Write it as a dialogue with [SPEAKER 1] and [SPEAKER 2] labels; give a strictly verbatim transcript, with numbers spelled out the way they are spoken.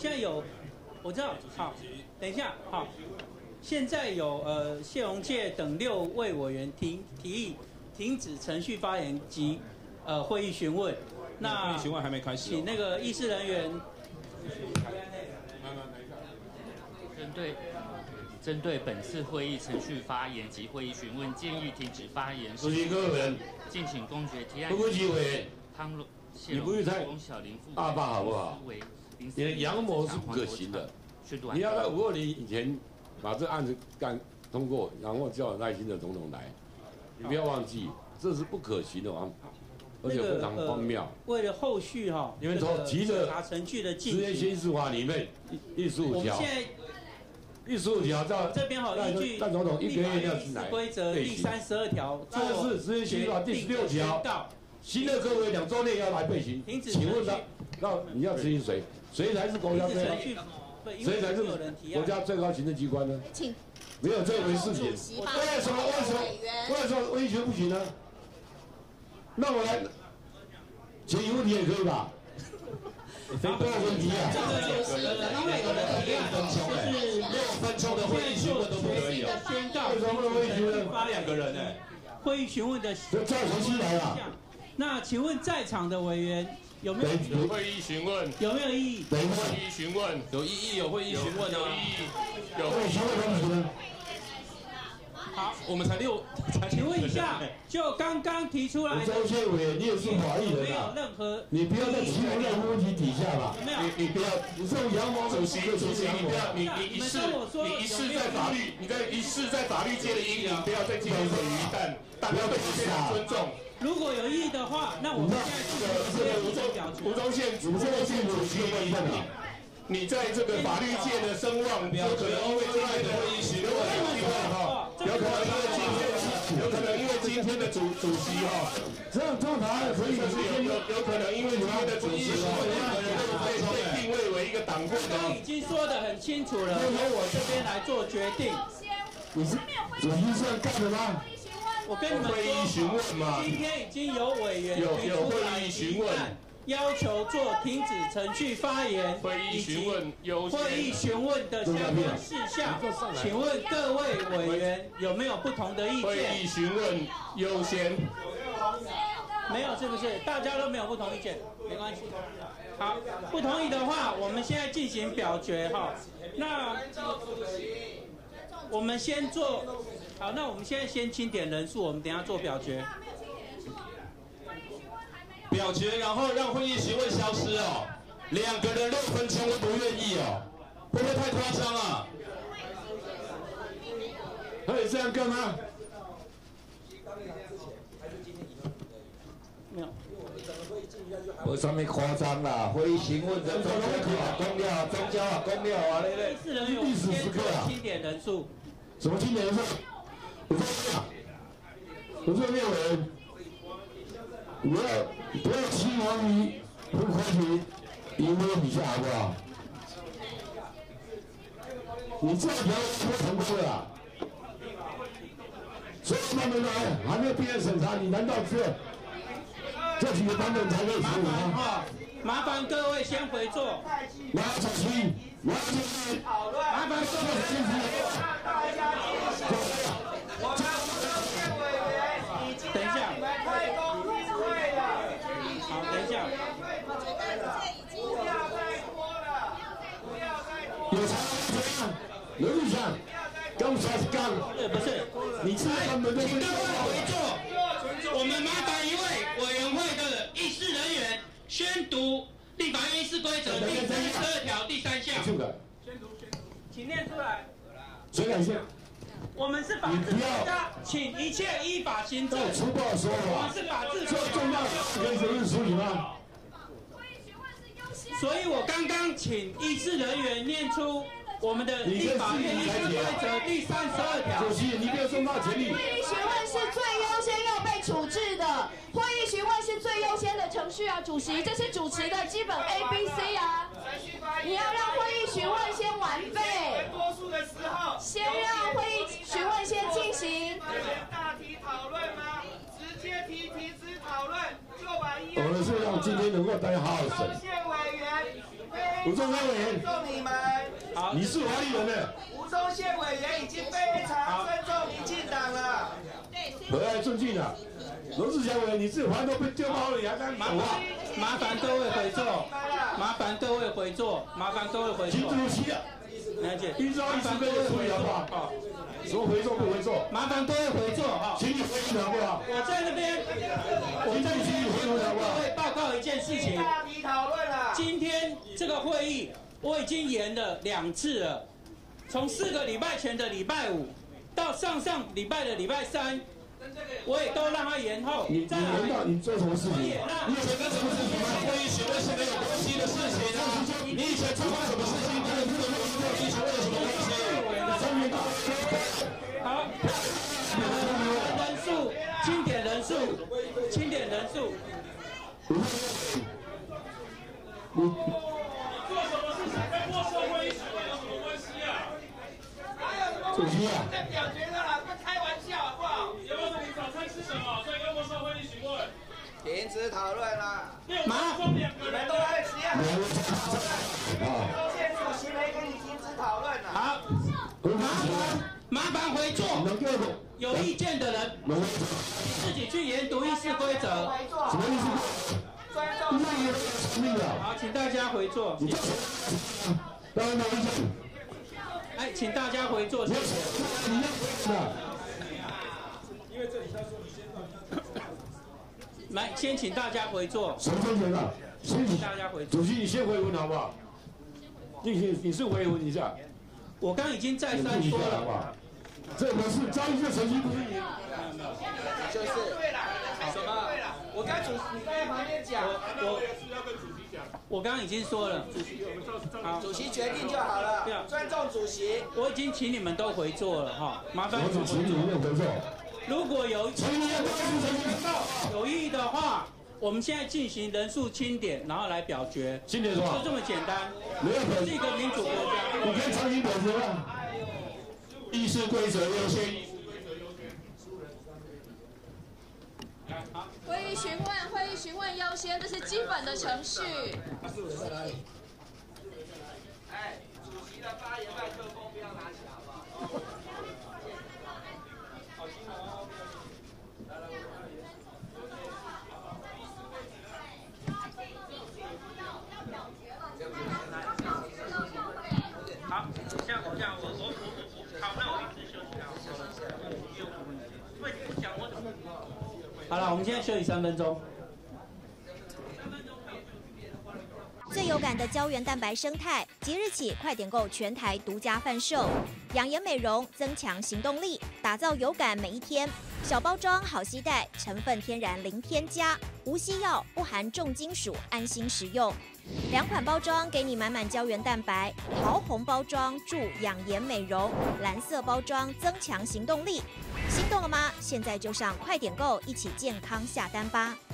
[SPEAKER 1] 现在有，我知道，好，等一下，好，现在有呃谢荣介等六位委员提提议停止程序发言及呃会议询问。那
[SPEAKER 2] 会议询问还没开始、哦，
[SPEAKER 1] 请那个议事人员。
[SPEAKER 3] 针对针对本次会议程序发言及会议询问，建议停止发言。
[SPEAKER 4] 主席各位委员，
[SPEAKER 3] 敬请公决提案。
[SPEAKER 4] 不顾委员，
[SPEAKER 3] 汤龙、谢
[SPEAKER 4] 你不会太
[SPEAKER 3] 翁小林副
[SPEAKER 4] 大霸好不好？你的阳谋是不可行的。你要在五二零以前把这案子干通过，然后叫耐心的总统来，你不要忘记，这是不可行的啊，而且非常荒谬。
[SPEAKER 1] 为了后续哈，
[SPEAKER 4] 你们从急着
[SPEAKER 1] 查程序的进
[SPEAKER 4] 行，《实验新法》里面第十五条。第十五条照
[SPEAKER 1] 这边好依据
[SPEAKER 4] 但总统一个月要进来
[SPEAKER 1] 规则第三十二条，
[SPEAKER 4] 这是实验新法第十六条，新的各位两周内要来备询。请问他，那你要执行谁？谁才是国家最高？谁才是国家最高行政机关呢？没有这回事情。为什么？为什么？为什么威权不行呢？那我来解疑问题也可以吧？谁多少问题啊？
[SPEAKER 1] 因为有的提案就是
[SPEAKER 2] 六分钟的会议询问都不可以哦。
[SPEAKER 1] 宣告
[SPEAKER 4] 为什么会议询问
[SPEAKER 2] 发两个人呢？
[SPEAKER 1] 会议询问的
[SPEAKER 4] 叫谁进来了？
[SPEAKER 1] 那请问在场的委员有没有
[SPEAKER 5] 有会议询问？
[SPEAKER 1] 有没有异议？
[SPEAKER 5] 会议询问
[SPEAKER 2] 有异议，有会议询问啊。
[SPEAKER 5] 有异议，有
[SPEAKER 4] 会议询问。
[SPEAKER 1] 好，
[SPEAKER 2] 我们才六，才
[SPEAKER 1] 请问一下，就刚刚提出来的，
[SPEAKER 4] 周宪伟，你也是法律人
[SPEAKER 1] 没有任何，
[SPEAKER 4] 你不要在提问任何问题底下吧？
[SPEAKER 1] 没有，
[SPEAKER 5] 你你不要，
[SPEAKER 4] 你这种阳谋，
[SPEAKER 5] 主席主席，你不要，你你一试，你一试在法律，你在一试在法律界的英名，不要再进行水鱼蛋，大家对你非常尊重。
[SPEAKER 1] 如果有异议的话，那我们现在这个
[SPEAKER 5] 这个吴宗吴宗宪吴宗宪主席，你你在这个法律界的声望，有可能因为今天的会议询问哈，有可能因为今天有可能因为今天的主主席哈，
[SPEAKER 4] 这样通常可以
[SPEAKER 5] 有有有可能因为今天的主席哈，被被定位为一个党部的，
[SPEAKER 1] 已经说得很清楚了，由我这边来做决定。
[SPEAKER 4] 你是主席是要干什么？
[SPEAKER 1] 我跟你们说，今天已经有委员
[SPEAKER 5] 有有会议询问。
[SPEAKER 1] 要求做停止程序发言，
[SPEAKER 5] 会议询问优先，
[SPEAKER 1] 会议询问的相关事项，请问各位委员有没有不同的意见？
[SPEAKER 5] 会议询问优先，
[SPEAKER 1] 没有是不是？大家都没有不同意见，没关系。好，不同意的话，我们现在进行表决哈。那我们先做，好，那我们现在先清点人数，我们等一下做表决。
[SPEAKER 2] 表决，然后让会议询问消失哦。两个人六分钟都不愿意哦，会不会太夸张啊？
[SPEAKER 4] 可以这样干吗？
[SPEAKER 1] 没有。
[SPEAKER 4] 有啥物夸张啦？会议询问人总统啊，公了，中交啊，公了啊，那那。
[SPEAKER 1] 议事人员先做清点人数。
[SPEAKER 4] 什么清点人数？我说啊，我说六人。不要不要欺瞒于不公平，赢我比下好不好？你这条不成功了，所以他们来还没有毕业审查，你难道只有这几个版本才可以处理吗？
[SPEAKER 1] 麻烦各位先回座。
[SPEAKER 4] 马上小心，马上小心，
[SPEAKER 1] 麻烦各位先回座。等一下。好，等一下。
[SPEAKER 6] 不要再拖了，不要再拖了。
[SPEAKER 4] 有啥？刘律师，刚才是刚，
[SPEAKER 1] 对，不是，
[SPEAKER 4] 你是他们的。
[SPEAKER 1] 请各位回座。我们麻烦一位委员会的议事人员宣读立法院议事规则第三十二条第三项。
[SPEAKER 4] 宣读，
[SPEAKER 1] 宣读，请念出来。
[SPEAKER 4] 谁敢先？
[SPEAKER 1] 我们是法治国家，请一切依法行政。
[SPEAKER 4] 粗暴说法。
[SPEAKER 1] 我们是法治国家。
[SPEAKER 4] 重要可以随便处理吗？
[SPEAKER 1] 所以我刚刚请议事人员念出我们的立法院议事规则第三十二条。
[SPEAKER 4] 主席，你没有送到前里。
[SPEAKER 7] 会议询问是最优先要被处置的，会议询问是最优先的程序啊，主席，这是主持的基本 A B C 啊。你要让会议询问先完备。
[SPEAKER 6] 多数的时候，
[SPEAKER 7] 先让会议询问先进行。
[SPEAKER 6] 大题讨论吗？直接提提出讨论就把议案。
[SPEAKER 4] 我们是让今天能够大家好好审。
[SPEAKER 6] 县委员非
[SPEAKER 4] 吴宗宪委员，
[SPEAKER 6] 尊重你们。
[SPEAKER 1] 好，
[SPEAKER 4] 你是哪里人呢？
[SPEAKER 6] 吴宗宪委员已经非常尊重民进党了。
[SPEAKER 4] 何来尊敬啊？罗志祥委员，你自己还都被丢包了，你还敢走啊？
[SPEAKER 1] 麻烦各位回座，麻烦各位回座，麻烦各位回座。
[SPEAKER 4] 请主席啊，
[SPEAKER 1] 了解。
[SPEAKER 4] 依照议事规则处理好不好？好。什么回座不回座？
[SPEAKER 1] 麻烦各位回座哈。
[SPEAKER 4] 请你回应好不好？
[SPEAKER 1] 我在那边，我在那边跟各位报告一件事情。
[SPEAKER 6] 大题讨论了。
[SPEAKER 1] 今天这个会议我已经延了两次了，从四个礼拜前的礼拜五到上上礼拜的礼拜三。我也都让他延后。
[SPEAKER 4] 你你延到你做什么事情？你
[SPEAKER 2] 以前跟什么事情？会议询问是没有关系的事情啊！你以前做过什么事情？跟这个会议询问有什么关系？
[SPEAKER 1] 好，人数，清点人数，清点人数。
[SPEAKER 5] 你做什么事情跟没收会议询问有什么关系啊？
[SPEAKER 4] 主席啊！
[SPEAKER 6] 在表决的啦，不开玩笑好不好？
[SPEAKER 5] 有没有你早餐吃什么？所以跟没收会议询问。
[SPEAKER 6] 停止讨论啦！
[SPEAKER 1] 马
[SPEAKER 5] 中两个人
[SPEAKER 6] 你们都在吃啊！中宪主席没跟你停止讨论啦。
[SPEAKER 1] 好，麻烦麻烦回座。有意见的人自己去研读议事规则。
[SPEAKER 4] 什么意思？
[SPEAKER 6] 尊重
[SPEAKER 4] 命啊！
[SPEAKER 1] 好，请大家回座。
[SPEAKER 4] 当然没意见。
[SPEAKER 1] 哎，请大家回座，谢谢。
[SPEAKER 5] 因为这里他说你先
[SPEAKER 1] 来，先请大家回座。
[SPEAKER 4] 什么分钱啊？先请
[SPEAKER 1] 大家回座。
[SPEAKER 4] 主席，你先回文好不好？你你你是回文一下。
[SPEAKER 1] 我刚已经再三说了，
[SPEAKER 4] 好不好？这不是张一的成绩不是你。
[SPEAKER 6] 就是对了，什么？我刚主你刚才旁边讲，
[SPEAKER 1] 我我刚刚已经说了，好，
[SPEAKER 6] 主席决定就好了，尊重主席。
[SPEAKER 1] 我已经请你们都回座了哈，麻烦你们
[SPEAKER 4] 请你们回座。
[SPEAKER 1] 如果有有意义的话，我们现在进行人数清点，然后来表决。
[SPEAKER 4] 清点什么？
[SPEAKER 1] 就这么简单。
[SPEAKER 4] 没有
[SPEAKER 1] 这是一个民主国家。
[SPEAKER 4] 你可以重新表决吗？
[SPEAKER 2] 议事规则优先。
[SPEAKER 7] 会议询问，会议询问优先，这是基本的程序。
[SPEAKER 6] 哎，主席的发言麦克风不要拿起来，好不好？
[SPEAKER 1] 好，这样这样，我我我好，那我一直休息啊。因为不讲我怎么？好了，我们现在休息三分钟。
[SPEAKER 8] 最有感的胶原蛋白生态，即日起快点购全台独家贩售，养颜美容，增强行动力，打造有感每一天。小包装好携带，成分天然零添加，无西药，不含重金属，安心食用。两款包装给你满满胶原蛋白，桃红包装助养颜美容，蓝色包装增强行动力。心动了吗？现在就上快点购，一起健康下单吧！